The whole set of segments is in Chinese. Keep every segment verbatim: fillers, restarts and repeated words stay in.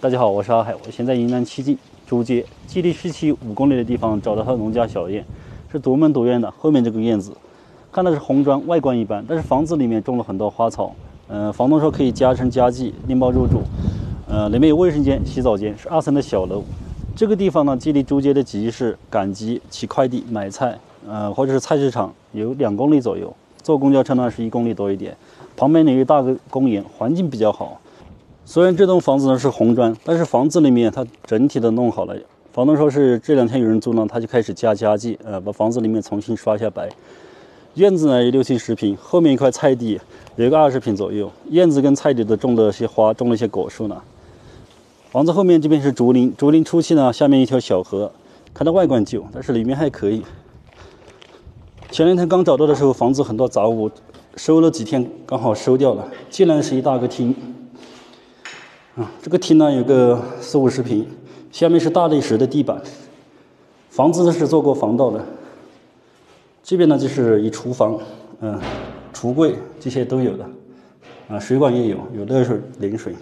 大家好，我是阿海，我现在云南七季珠街，距离市区五公里的地方找到套农家小院，是独门独院的。后面这个院子，看的是红砖，外观一般，但是房子里面种了很多花草。呃，房东说可以加成家具，拎包入住。呃，里面有卫生间、洗澡间，是二层的小楼。这个地方呢，距离珠街的集市、赶集、取快递、买菜，呃，或者是菜市场，有两公里左右。坐公交车呢是一公里多一点。旁边有一大个公园，环境比较好。虽然这栋房子呢是红砖，但是房子里面它整体的弄好了。房东说是这两天有人租呢，他就开始加家具，呃，把房子里面重新刷下白。院子呢有六七十平，后面一块菜地有个二十平左右。院子跟菜地的种了些花，种了一些果树呢。房子后面这边是竹林，竹林出去呢，下面一条小河，看到外观旧，但是里面还可以。前两天刚找到的时候，房子很多杂物，收了几天刚好收掉了。进来是一大个厅。啊，这个厅呢有个四五十平，下面是大理石的地板，房子呢是做过防盗的。这边呢就是一厨房，嗯，橱柜这些都有的，啊，水管也有，有热水、冷水。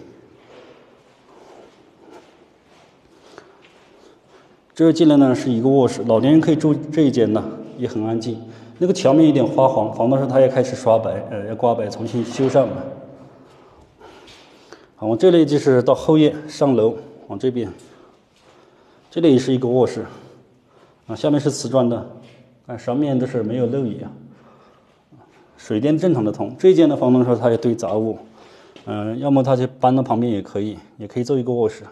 这进来呢是一个卧室，老年人可以住这一间呢，也很安静。那个墙面有点发黄，房东说他也开始刷白，呃，要刮白重新修缮了。好，往这里就是到后院上楼，往这边，这里也是一个卧室，啊，下面是瓷砖的，啊，上面都是没有漏雨啊，水电正常的通。这一间的房东说他也堆杂物，嗯、呃，要么他就搬到旁边也可以，也可以做一个卧室。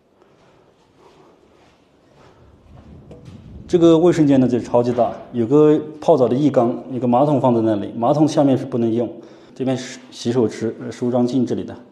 这个卫生间呢就超级大，有个泡澡的浴缸，有个马桶放在那里，马桶下面是不能用，这边是洗手池、梳妆镜这里的。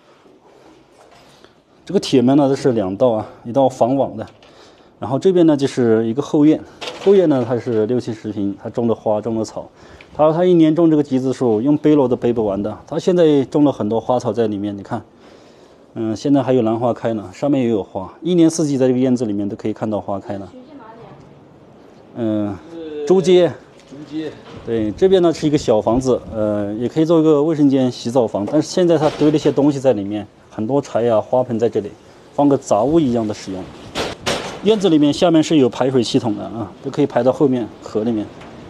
这个铁门呢都是两道啊，一道防网的。然后这边呢就是一个后院，后院呢它是六七十平，它种了花，种了草。他说他一年种这个橘子树，用背篓都背不完的。他现在种了很多花草在里面，你看，嗯，现在还有兰花开呢，上面也有花，一年四季在这个院子里面都可以看到花开呢。嗯，珠街。 珠街。 对，这边呢是一个小房子，呃，也可以做一个卫生间、洗澡房，但是现在它堆了一些东西在里面。很多柴呀、花盆在这里，放个杂物一样的使用。院子里面下面是有排水系统的啊，都可以排到后面河里面。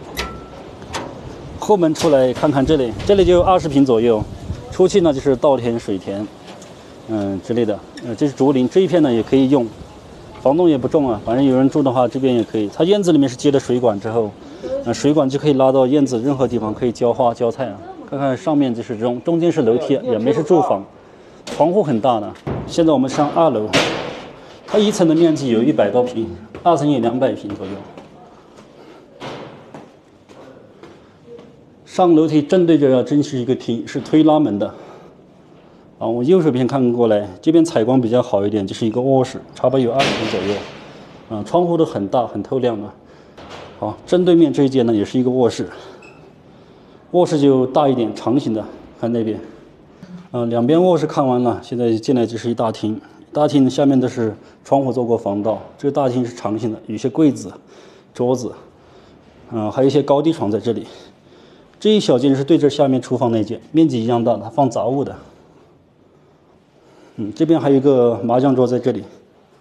后门出来看看这里，这里就有二十平左右，出去呢就是稻田、水田，嗯之类的。呃，这是竹林，这一片呢也可以用，房东也不重啊，反正有人住的话，这边也可以。它院子里面是接了水管之后，呃，水管就可以拉到院子任何地方，可以浇花、浇菜啊。看看上面就是中，中间是楼梯，也没是住房。窗户很大的，现在我们上二楼，它一层的面积有一百多平，二层有两百平左右。上楼梯正对着真是一个厅，是推拉门的。啊，我右手边看过来，这边采光比较好一点，就是一个卧室，差不多有二十平左右。啊，窗户都很大，很透亮的。好，正对面这一间呢，也是一个卧室，卧室就大一点，长形的，看那边。呃，两边卧室看完了，现在进来就是一大厅，大厅下面都是窗户做过防盗。这个大厅是长形的，有些柜子、桌子，啊、呃，还有一些高低床在这里。这一小间是对着下面厨房那间，面积一样大，它放杂物的。嗯，这边还有一个麻将桌在这里。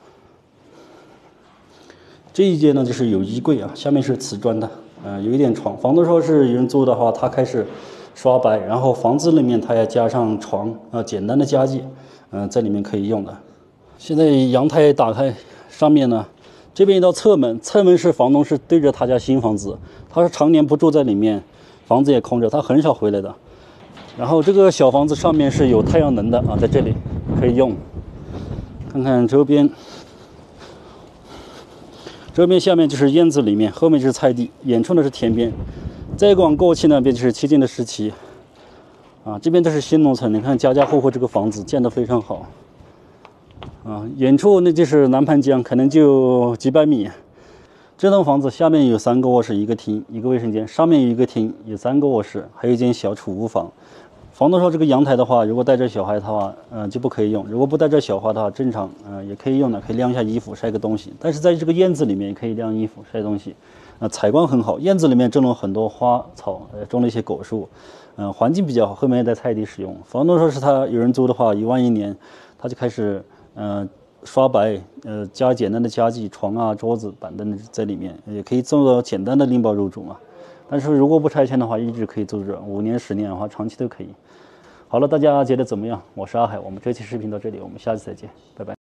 这一间呢就是有衣柜啊，下面是瓷砖的，呃，有一点床。房东说是有人租的话，他开始刷白，然后房子里面它也加上床啊、呃，简单的家具，嗯、呃，在里面可以用的。现在阳台打开，上面呢，这边一道侧门，侧门是房东是对着他家新房子，他是常年不住在里面，房子也空着，他很少回来的。然后这个小房子上面是有太阳能的啊，在这里可以用。看看周边，这边下面就是院子里面，后面就是菜地，远处呢是田边。再往过去那边就是七进的时期，啊，这边都是新农村。你看家家户户这个房子建得非常好，啊，远处那就是南盘江，可能就几百米。这栋房子下面有三个卧室、一个厅、一个卫生间，上面有一个厅，有三个卧室，还有一间小储物房。房东说这个阳台的话，如果带着小孩的话，嗯、呃，就不可以用；如果不带着小孩的话，正常，嗯、呃，也可以用的，可以晾一下衣服、晒个东西。但是在这个院子里面也可以晾衣服、晒东西。啊、呃，采光很好，院子里面种了很多花草，呃，种了一些果树，嗯、呃，环境比较好。后面也在菜地使用。房东说是他有人租的话，一万一年，他就开始嗯、呃，刷白，呃，加简单的家具，床啊、桌子、板凳在里面，也可以做简单的拎包入住嘛。但是如果不拆迁的话，一直可以住着，五年、十年的话，长期都可以。好了，大家觉得怎么样？我是阿海，我们这期视频到这里，我们下期再见，拜拜。